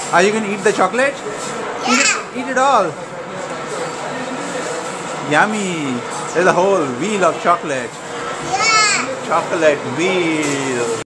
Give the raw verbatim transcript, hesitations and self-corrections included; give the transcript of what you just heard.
Are you going to eat the chocolate? Yeah. Eat it, eat it all. Yummy. There's a whole wheel of chocolate. Yeah. Chocolate wheel.